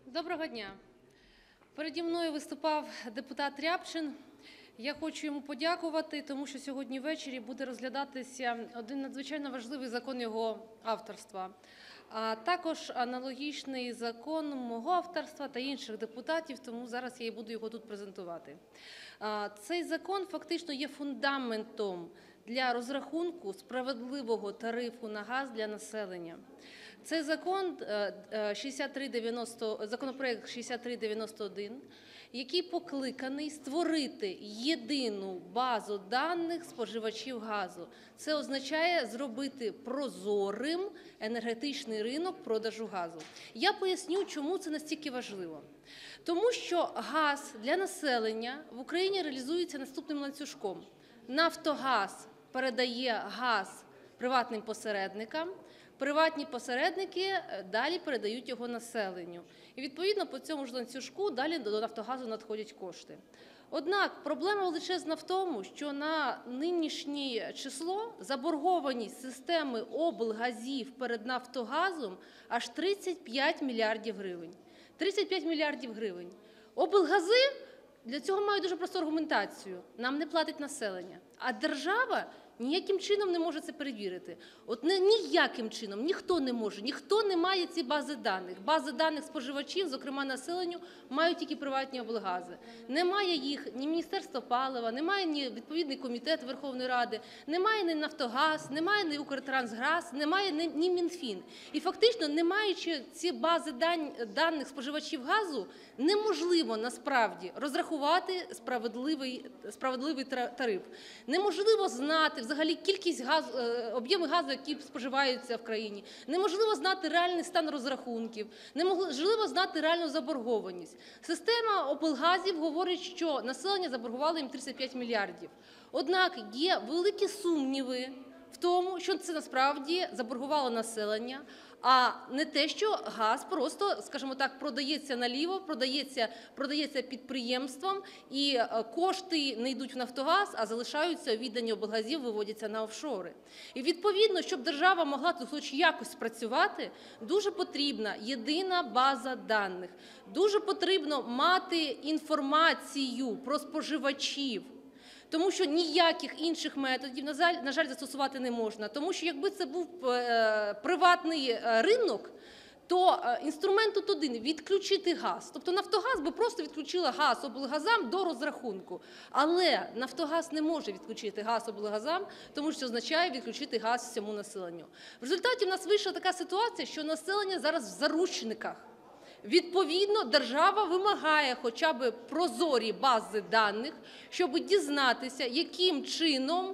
Доброго дня. Переді мною виступав депутат Рябчин. Я хочу йому подякувати, тому що сьогодні ввечері буде розглядатися один надзвичайно важливий закон його авторства, а також аналогічний закон мого авторства та інших депутатів, тому зараз я і буду його тут презентувати. Цей закон фактично є фундаментом для розрахунку справедливого тарифу на газ для населення. Цей законопроект 6391, який покликаний створити єдину базу даних споживачів газу. Це означає зробити прозорим енергетичний ринок продажу газу. Я поясню, чому це настільки важливо. Тому що газ для населення в Україні реалізується наступним ланцюжком. Нафтогаз передає газ приватним посередникам, приватні посередники далі передають його населенню. І відповідно по цьому ж ланцюжку далі до Нафтогазу надходять кошти. Однак проблема величезна в тому, що на нинішнє число заборгованість системи облгазів перед Нафтогазом аж 35 мільярдів гривень. 35 мільярдів гривень. Облгази для цього мають дуже просту аргументацію. Нам не платить населення, а держава ніяким чином не може це перевірити. От ніяким чином, ніхто не може, ніхто не має ці бази даних. Бази даних споживачів, зокрема населенню, мають тільки приватні облгази. Немає їх ні Міністерство палива, немає ні відповідний комітет Верховної Ради, немає ні Нафтогаз, немає ні Укртрансгаз, немає ні Мінфін. І фактично, не маючи ці бази даних споживачів газу, неможливо насправді розрахувати справедливий тариф. Неможливо знати взагалі кількість об'єми газу, які споживаються в країні. Неможливо знати реальний стан розрахунків, неможливо знати реальну заборгованість. Система облгазів говорить, що населення заборгувало їм 35 мільярдів. Однак є великі сумніви в тому, що це насправді заборгувало населення, а не те, що газ просто, скажімо так, продається наліво, продається підприємствам, і кошти не йдуть в Нафтогаз, а залишаються у відданні облгазів, виводяться на офшори. І відповідно, щоб держава могла тут хоч якось працювати, дуже потрібна єдина база даних. Дуже потрібно мати інформацію про споживачів. Тому що ніяких інших методів, на жаль, застосувати не можна. Тому що якби це був приватний ринок, то інструмент тут один – відключити газ. Тобто Нафтогаз би просто відключила газ облгазам до розрахунку. Але Нафтогаз не може відключити газ облгазам, тому що це означає відключити газ всьому населенню. В результаті в нас вийшла така ситуація, що населення зараз в заручниках. Відповідно, держава вимагає хоча б прозорі бази даних, щоб дізнатися, яким чином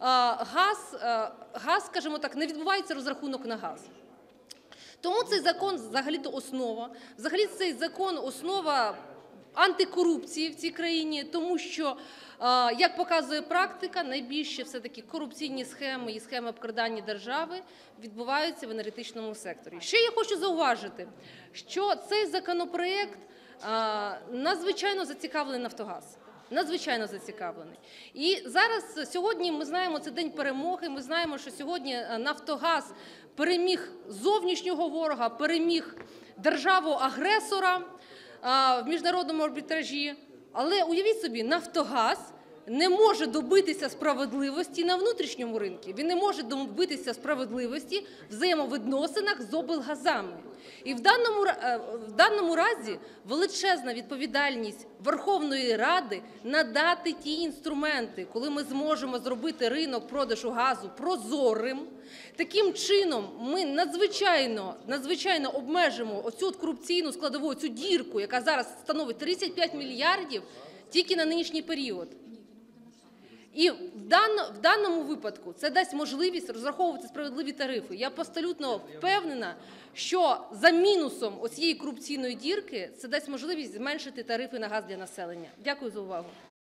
газ, скажімо так, не відбувається розрахунок на газ. Тому цей закон взагалі-то основа. Взагалі цей закон – основа антикорупції в цій країні, тому що, як показує практика, найбільші все-таки корупційні схеми і схеми обкрадання держави відбуваються в енергетичному секторі. Ще я хочу зауважити, що цей законопроект надзвичайно зацікавлений Нафтогаз. Надзвичайно зацікавлений. І зараз, сьогодні, ми знаємо, це день перемоги, ми знаємо, що сьогодні Нафтогаз переміг зовнішнього ворога, переміг державу-агресора в міжнародному арбітражі. Але уявіть собі, Нафтогаз не може добитися справедливості на внутрішньому ринку. Він не може добитися справедливості в взаємовідносинах з облгазами. І в даному разі величезна відповідальність Верховної Ради надати ті інструменти, коли ми зможемо зробити ринок продажу газу прозорим. Таким чином ми надзвичайно обмежимо оцю корупційну складову, цю дірку, яка зараз становить 35 мільярдів тільки на нинішній період. І в даному випадку це дасть можливість розраховувати справедливі тарифи. Я абсолютно впевнена, що за мінусом оцієї корупційної дірки це дасть можливість зменшити тарифи на газ для населення. Дякую за увагу.